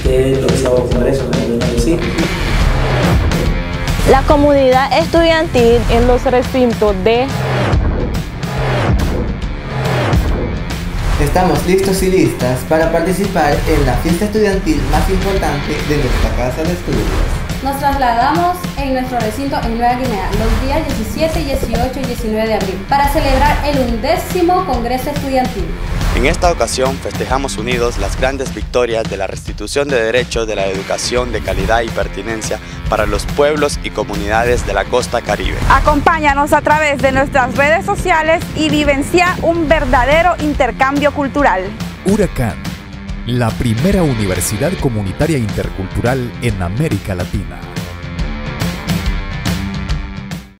del 8º Congreso Nacional de Sí. La comunidad estudiantil en los recintos de... Estamos listos y listas para participar en la fiesta estudiantil más importante de nuestra casa de estudios. Nos trasladamos en nuestro recinto en Nueva Guinea los días 17, 18 y 19 de abril para celebrar el 11º Congreso Estudiantil. En esta ocasión festejamos unidos las grandes victorias de la restitución de derechos de la educación de calidad y pertinencia para los pueblos y comunidades de la costa caribe. Acompáñanos a través de nuestras redes sociales y vivencia un verdadero intercambio cultural. Huracán, la primera universidad comunitaria intercultural en América Latina.